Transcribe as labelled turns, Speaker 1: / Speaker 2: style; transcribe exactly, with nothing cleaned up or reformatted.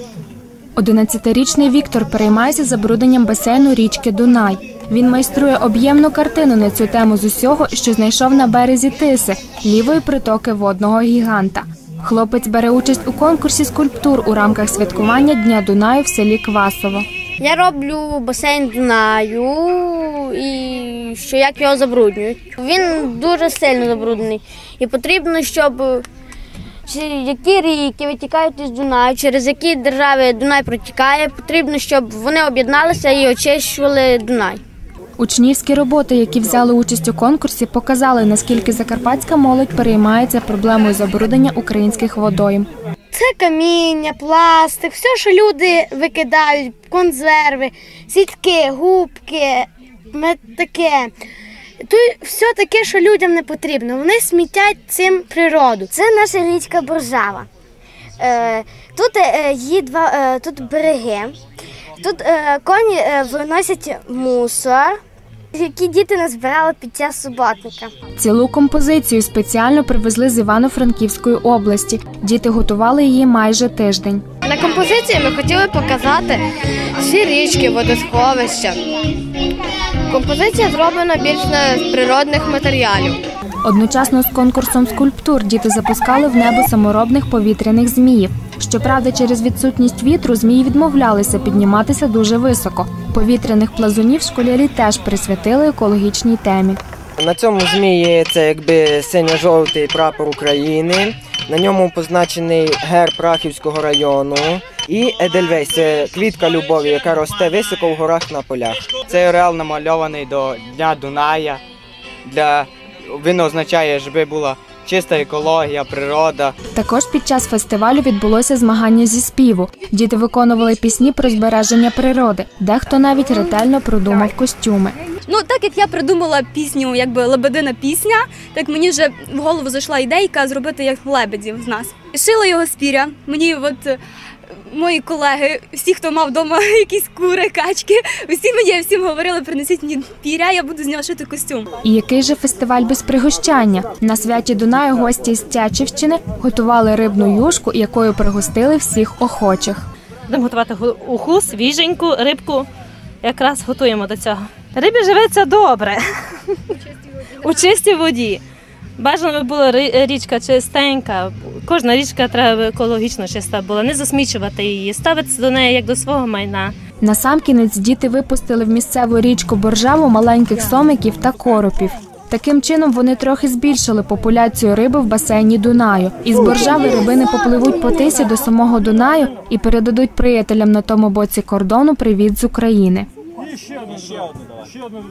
Speaker 1: Одинадцятирічний Віктор переймається забрудненням басейну річки Дунай. Він майструє об'ємну картину на цю тему з усього, що знайшов на березі Тиси, лівої притоки водного гіганта. Хлопець бере участь у конкурсі скульптур у рамках святкування Дня Дунаю в селі Квасово.
Speaker 2: Я роблю басейн Дунаю і що як його забруднюють. Він дуже сильно забруднений і потрібно, щоб які ріки витікають із Дунаю, через які держави Дунай протікає, потрібно, щоб вони об'єдналися і очищували Дунай.
Speaker 1: Учнівські роботи, які взяли участь у конкурсі, показали, наскільки закарпатська молодь переймається проблемою забруднення українських водойм.
Speaker 2: Це каміння, пластик, все, що люди викидають, консерви, сітки, губки, таке. Тут все таке, що людям не потрібно. Вони смітять цим природу. Це наша річка Боржава. Тут є два тут береги. Тут коні виносять мусор, який діти назбирали під час суботника.
Speaker 1: Цілу композицію спеціально привезли з Івано-Франківської області. Діти готували її майже тиждень.
Speaker 2: На композиції ми хотіли показати всі річки, водосховища. Композиція зроблена більш з природних матеріалів.
Speaker 1: Одночасно з конкурсом скульптур діти запускали в небо саморобних повітряних зміїв. Щоправда, через відсутність вітру змії відмовлялися підніматися дуже високо. Повітряних плазунів школярі теж присвятили екологічній темі.
Speaker 3: На цьому змії це якби синьо-жовтий прапор України. На ньому позначений герб Рахівського району. І Едельвейс – це квітка любові, яка росте високо в горах на полях.
Speaker 4: Цей ореол намальований до Дня Дуная. Для... Він означає, щоб була чиста екологія, природа.
Speaker 1: Також під час фестивалю відбулося змагання зі співу. Діти виконували пісні про збереження природи. Дехто навіть ретельно продумав костюми.
Speaker 5: Ну, так як я придумала пісню, якби лебедина пісня, так мені вже в голову зайшла ідейка зробити як лебедів з нас. Шила його з піря. Мені от мої колеги, всі, хто мав вдома якісь кури, качки, всі мені всім говорили, принесіть мені піря, я буду з нього шити костюм.
Speaker 1: І який же фестиваль без пригощання? На святі Дунаю гості з Тячівщини готували рибну юшку, якою пригостили всіх охочих.
Speaker 6: Будемо готувати уху, свіженьку, рибку, якраз готуємо до цього. Рибі живеться добре, у чистій воді. Бажано би була річка чистенька, кожна річка треба екологічно чиста була, не засмічувати її, ставитися до неї як до свого майна.
Speaker 1: Насамкінець діти випустили в місцеву річку Боржаву маленьких сомиків та коропів. Таким чином вони трохи збільшили популяцію риби в басейні Дунаю. Із Боржави рибини попливуть по Тисі до самого Дунаю і передадуть приятелям на тому боці кордону привіт з України.